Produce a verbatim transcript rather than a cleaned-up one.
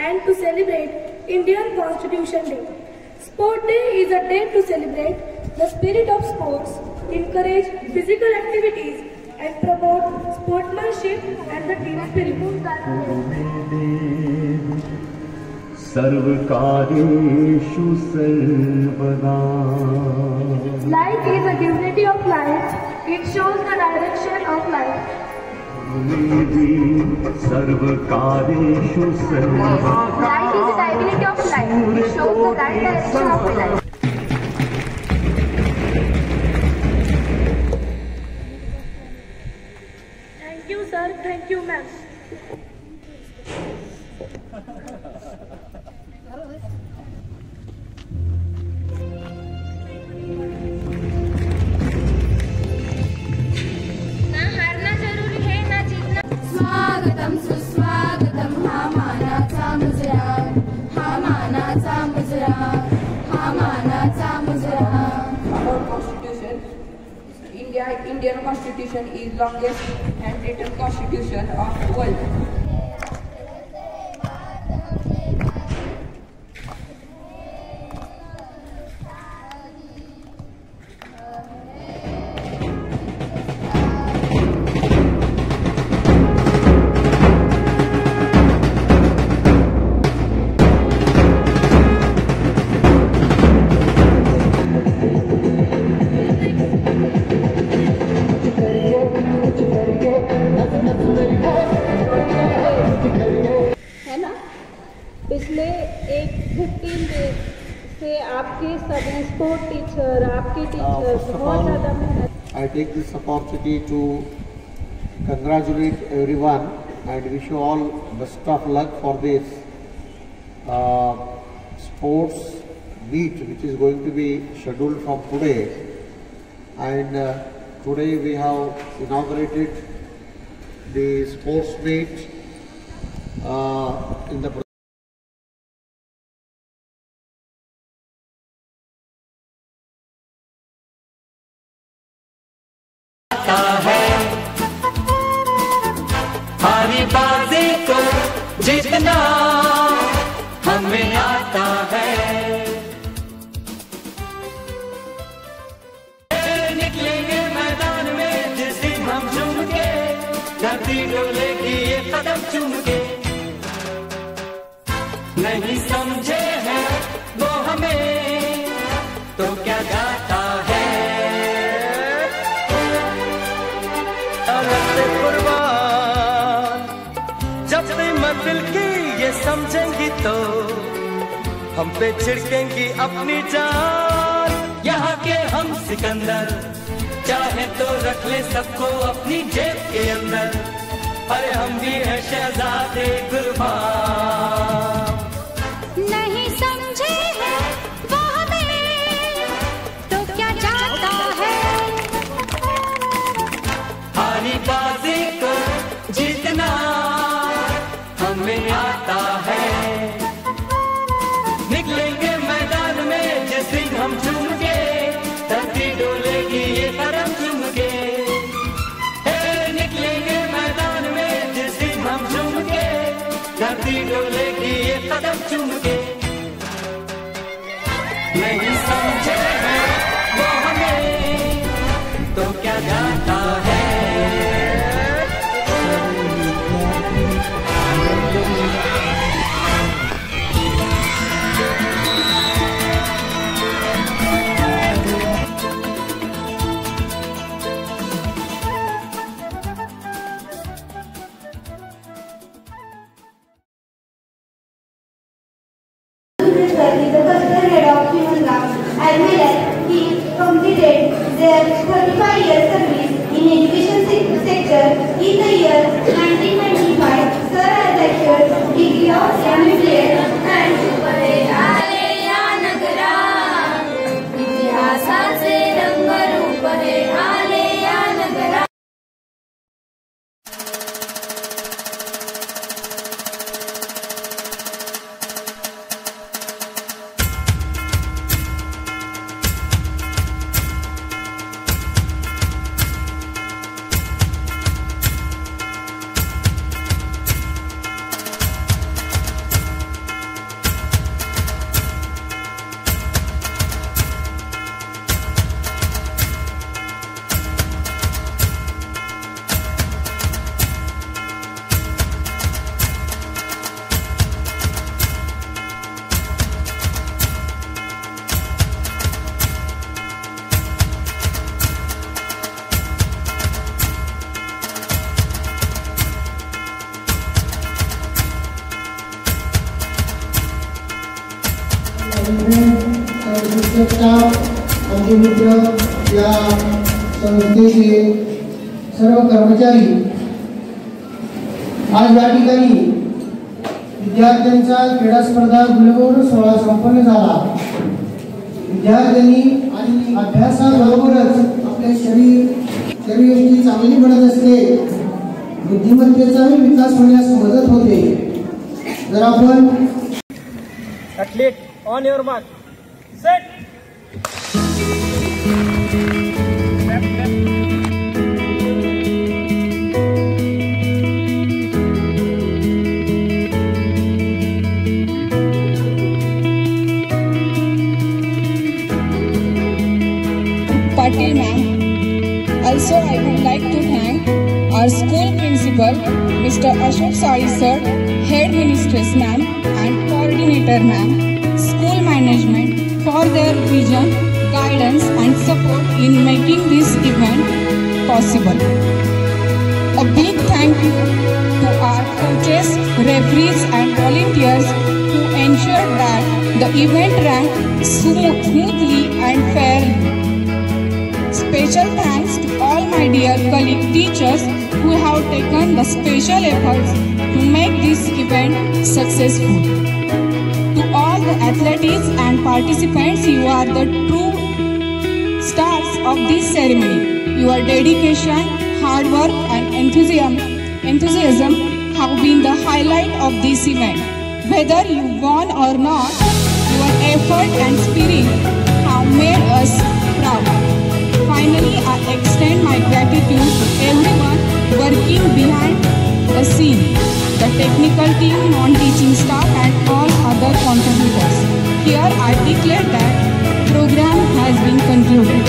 and to celebrate Indian Constitution Day. Sport Day is a day to celebrate the spirit of sports, encourage physical activities and promote sportsmanship and the team spirit. सर्वकारेषु सर्वदा. Light is a divinity of light. It shows the direction of light. सर्वकारेषु सर्वदा. Light is the divinity of light. It shows the right direction of light. Thank you, sir. Thank you, ma'am. स्वागतम सुस्वागतम हा मानाचा मुजरा, हा मानाचा मुजरा, हा मानाचा मुजरा. Our constitution, India, Indian Constitution is longest handwritten constitution of the world. पिछले एक फिफ्टीन डेज से आपके सभी स्पोर्ट टीचर, आपके टीचर बहुत ज़्यादा मेहनत. I take this opportunity to congratulate everyone and wish you all best of luck for this uh, sports meet which is going to be scheduled from today. And uh, today we have inaugurated the sports meet uh, in the हारी बाजी को जीतना हमें आता है. निकलेंगे मैदान में जिस दिन हम झूम के, धरती डोलेगी ये कदम चूम के. नहीं समझे हैं वो हमें तो क्या जाता है. दिल की ये समझेंगी तो हम पे छिड़केंगी अपनी जान. यहाँ के हम सिकंदर चाहे तो रख ले सबको अपनी जेब के अंदर. अरे हम भी हैं शहजादे कुर्बान. नहीं समझे हैं वो हमें तो क्या जाता है. हारी बाजी को जीतना हमें आता है. निकलेंगे मैदान में जिस दिन हम झूम के, धरती डोलेगी ये कदम चूम के. निकलेंगे मैदान में जिस दिन हम झूम के, धरती डोलेगी ये कदम चूम के. नहीं समझे हैं वो हमें तो क्या जाता है. Their thirty-five year service in education sector in the year nineteen ninety-five, Sir has lectured degree of M B A and इतिहासाचे रंग रूप हे आले या नगरा. शिक्षक स्टाफ, आमचे मित्र, या संस्थेचे सर्व कर्मचारी, आज या ठिकाणी विद्यार्थ्यांचा क्रीडा स्पर्धा गुणगौरव सोहळा संपन्न झाला. विद्यार्थ्यांनी आणि अभ्यासाबरोबरच आपले शरीर शरीरयष्टी चांगली बनत असते, बुद्धिमत्तेचाही विकास होण्यास मदत होते. जर आपण Athlete, on your mark, set. Patil ma'am. Also, I would like to thank our school principal, Mister Ashok Sari sir, head mistress ma'am, and coordinator ma'am, school management for their vision, guidance, and support in making this event possible. A big thank you to our coaches, referees, and volunteers who ensured that the event ran smoothly and fairly. Special thanks to all my dear colleague teachers who have taken the special efforts to make this event successful. To all the athletes and participants, you are the true stars of this ceremony. Your dedication, hard work and enthusiasm, enthusiasm have been the highlight of this event. Whether you won or not, your effort and spirit have made us proud. Finally, I extend my gratitude to everyone working behind the scene, the technical team, non-teaching staff and all other contributors. Here I declare that program has been concluded.